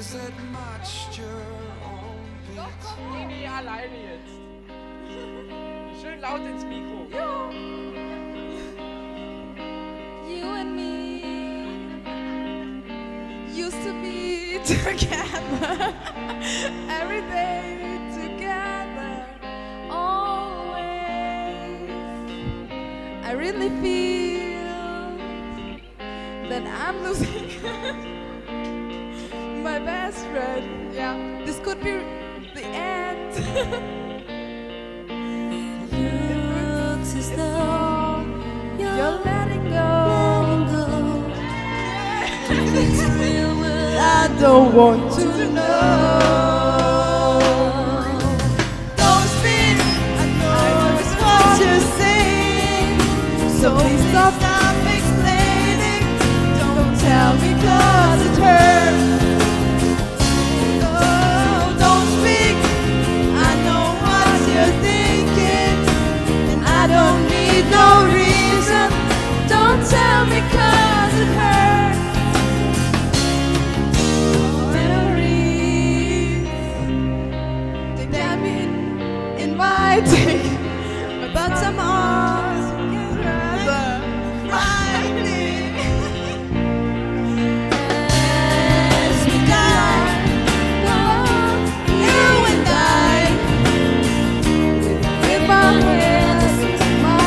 Doch, komm. Nee, nee, alleine jetzt. Schön laut ins Mikro. Ja. You and me used to be together every day together always. I really feel that I'm losing my best friend. Yeah, this could be the end. Looks as though You're letting go. It's real, but I don't want to know. Don't speak, I know it's what you're saying. So please stop explaining. Don't tell me 'cause it hurts. Oh, don't speak, I know what you're thinking. And I don't need no reason. Don't tell me 'cause it hurts. Memories, they can be inviting, but some arms can rather find me. As we die, you and I, with my hands, my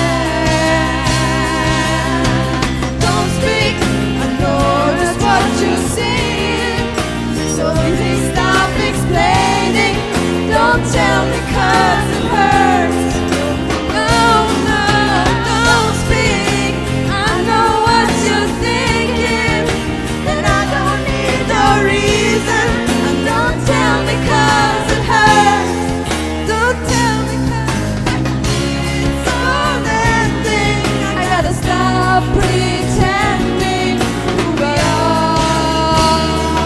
hand. Don't speak, I know just what you're saying. So please stop explaining. Don't tell me 'cause it hurts. No, no, don't speak. I know what you're thinking, and I don't need no reason. And don't tell me 'cause it hurts. Don't tell me 'cause it's all that thing. I gotta stop pretending who we are.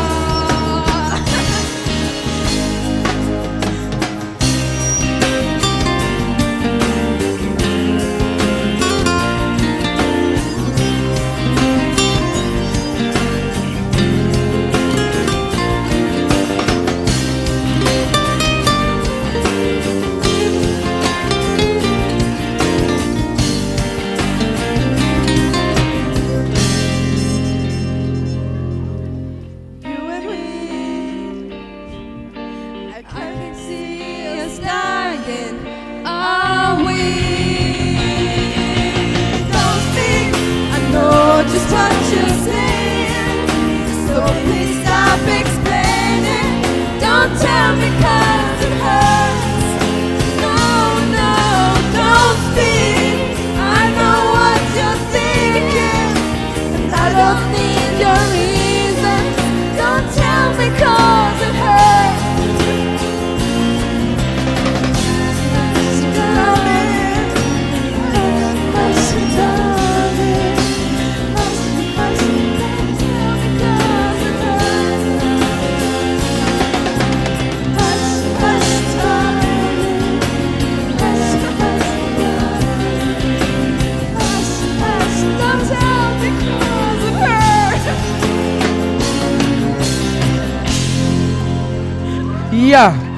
You and me, I can see us dying. Are we? Don't speak, I know just what you're saying. So please stop explaining. Don't tell me 'cause it hurts. No, no, don't speak. I know what you're thinking, and I don't need your reason. Don't tell me 'cause it hurts. Darling, hush, darling, hush, hush, don't tell me 'cause it hurts. Hush, hush, darling, hush, hush, darling, hush, hush, don't tell me 'cause it hurts. Ja,